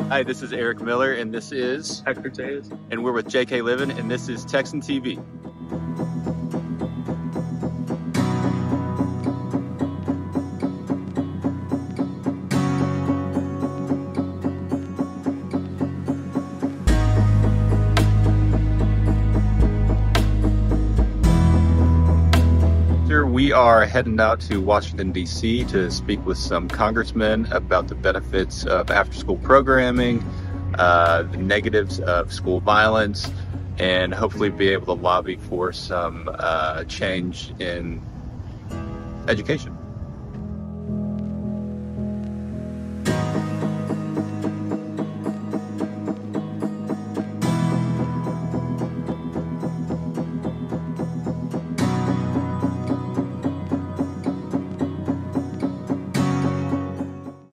Hi, this is Eric Miller, and this is Hector Tays. and we're with JK Livin, and this is TexanTV. We are heading out to Washington, D.C. to speak with some congressmen about the benefits of after-school programming, the negatives of school violence, and hopefully be able to lobby for some change in education.